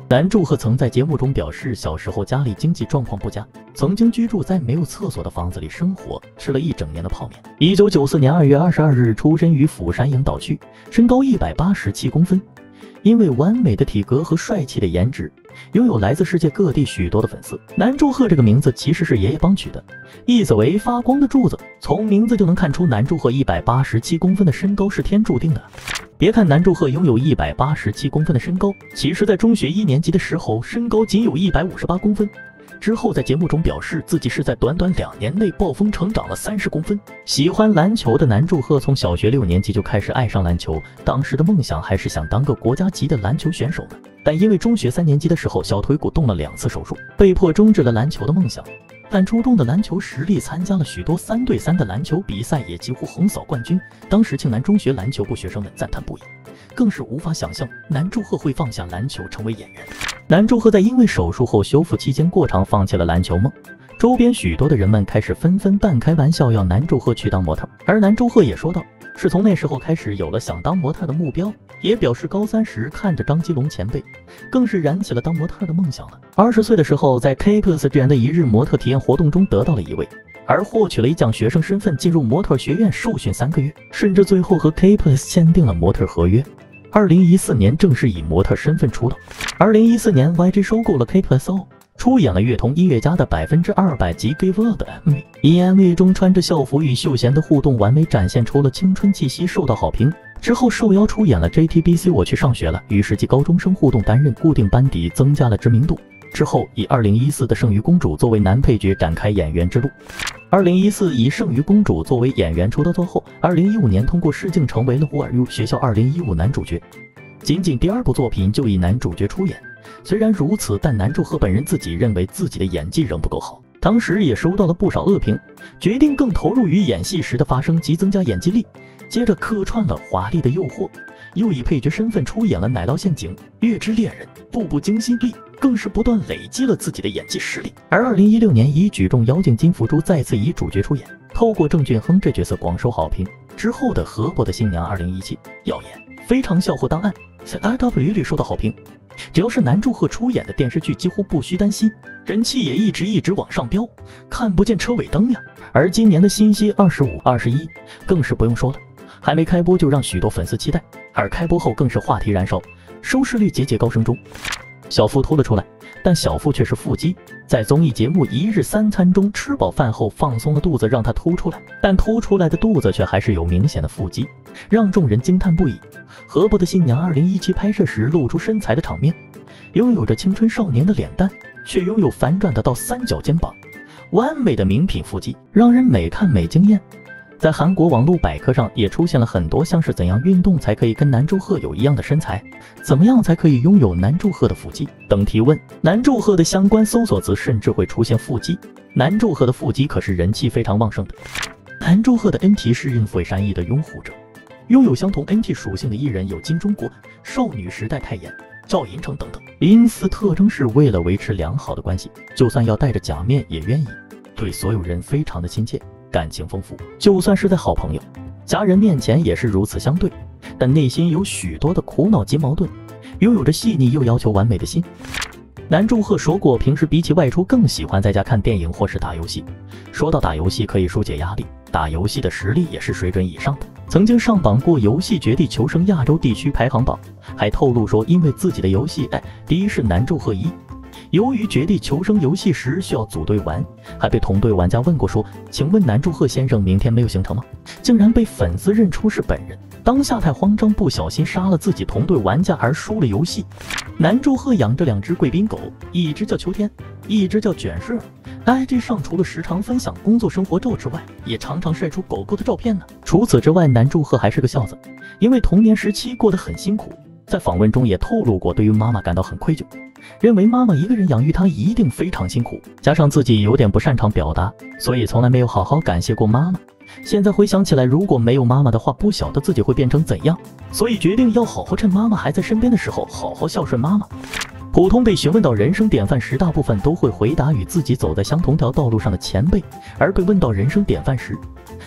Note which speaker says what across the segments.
Speaker 1: 南柱赫曾在节目中表示，小时候家里经济状况不佳，曾经居住在没有厕所的房子里生活，吃了一整年的泡面。1994年2月22日出身于釜山颍岛区，身高187公分。因为完美的体格和帅气的颜值，拥有来自世界各地许多的粉丝。南柱赫这个名字其实是爷爷帮取的，意思为发光的柱子。从名字就能看出，南柱赫187公分的身高是天注定的。别看南柱赫拥有187公分的身高，其实在中学1年级的时候，身高仅有158公分。之后在节目中表示自己是在短短2年内暴风成长了30公分。喜欢篮球的南柱赫从小学6年级就开始爱上篮球，当时的梦想还是想当个国家级的篮球选手呢。但因为中学3年级的时候小腿骨动了2次手术，被迫终止了篮球的梦想。但初中的篮球实力，参加了许多3对3的篮球比赛，也几乎横扫冠军。当时庆南中学篮球部学生们赞叹不已，更是无法想象南柱赫会放下篮球成为演员。南柱赫在因为手术后修复期间过长，放弃了篮球梦。周边许多的人们开始纷纷半开玩笑要南柱赫去当模特，而南柱赫也说道，是从那时候开始有了想当模特的目标，也表示高3时看着张基龙前辈，更是燃起了当模特的梦想了。20岁的时候，在 K-Plus 这样的一日模特体验活动中得到了1位，而获取了一奖学生身份，进入模特学院受训3个月，甚至最后和 K-Plus 签订了模特合约。2014年正式以模特身份出道。2014年 YG 收购了 K-Plus，出演了乐童音乐家的200集 Give Up 的 MV。MV 中穿着校服与秀贤的互动完美展现出了青春气息，受到好评。之后受邀出演了 JTBC 我去上学了，与10级高中生互动，担任固定班底，增加了知名度。之后以2014的圣鱼公主作为男配角展开演员之路。2014以圣鱼公主作为演员出道后，2015年通过试镜成为了 Who Are You 学校2015男主角。仅第2部作品就以男主角出演。虽然如此，但南柱赫本人自己认为自己的演技仍不够好，当时也收到了不少恶评，决定更投入于演戏时的发声及增加演技力。接着客串了《华丽的诱惑》，又以配角身份出演了《奶酪陷阱》《月之恋人》《步步惊心》里，更是不断累积了自己的演技实力。而2016年以举重妖精金福珠再次以主角出演，透过郑俊亨这角色广受好评。之后的《河伯的新娘》2017耀眼，非常校货档案在 IW 里受到好评。只要是南柱赫出演的电视剧，几乎不需担心，人气也一直往上飙，看不见车尾灯呀。而今年的新戏25、21更是不用说了，还没开播就让许多粉丝期待，而开播后更是话题燃烧，收视率节高升中。小腹凸了出来，但小腹却是腹肌，在综艺节目《一日3餐》中吃饱饭后放松了肚子，让它凸出来，但凸出来的肚子却还是有明显的腹肌，让众人惊叹不已。河伯的新娘2017拍摄时露出身材的场面，拥有着青春少年的脸蛋，却拥有反转的到3角肩膀，完美的名品腹肌，让人每看每惊艳。在韩国网络百科上也出现了很多像是怎样运动才可以跟南柱赫有一样的身材，怎么样才可以拥有南柱赫的腹肌等提问。南柱赫的相关搜索词甚至会出现腹肌，南柱赫的腹肌可是人气非常旺盛的。南柱赫的 NT 是孕妇善意的拥护者，拥有相同 NT 属性的艺人有金钟国、少女时代泰妍、赵寅成等等。因此特征是为了维持良好的关系，就算要戴着假面也愿意，对所有人非常的亲切，感情丰富，就算是在好朋友、家人面前也是如此相对，但内心有许多的苦恼及矛盾，拥有着细腻又要求完美的心。南柱赫说过，平时比起外出更喜欢在家看电影或是打游戏。说到打游戏可以疏解压力，打游戏的实力也是水准以上的，曾经上榜过游戏《绝地求生》亚洲地区排行榜，还透露说因为自己的游戏第一是南柱赫1。由于绝地求生游戏时需要组队玩，还被同队玩家问过说，请问南柱赫先生明天没有行程吗？竟然被粉丝认出是本人，当下太慌张，不小心杀了自己同队玩家而输了游戏。南柱赫养着2只贵宾狗，一只叫秋天，一只叫卷顺。IG 上除了时常分享工作生活照之外，也常常晒出狗狗的照片呢。除此之外，南柱赫还是个孝子，因为童年时期过得很辛苦，在访问中也透露过对于妈妈感到很愧疚，认为妈妈一个人养育他一定非常辛苦，加上自己有点不擅长表达，所以从来没有好好感谢过妈妈。现在回想起来，如果没有妈妈的话，不晓得自己会变成怎样，所以决定要好好趁妈妈还在身边的时候好好孝顺妈妈。普通被询问到人生典范时，大部分都会回答与自己走在相同条道路上的前辈，而被问到人生典范时，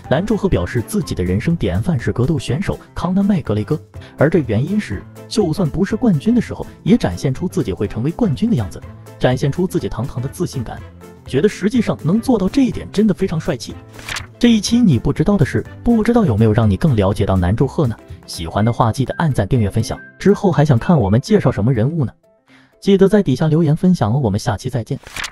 Speaker 1: 南柱赫表示自己的人生典范是格斗选手康纳麦格雷戈，而这原因是，就算不是冠军的时候，也展现出自己会成为冠军的样子，展现出自己堂堂的自信感。觉得实际上能做到这一点真的非常帅气。这一期你不知道的是，不知道有没有让你更了解到南柱赫呢？喜欢的话记得按赞、订阅、分享。之后还想看我们介绍什么人物呢？记得在底下留言分享哦，我们下期再见。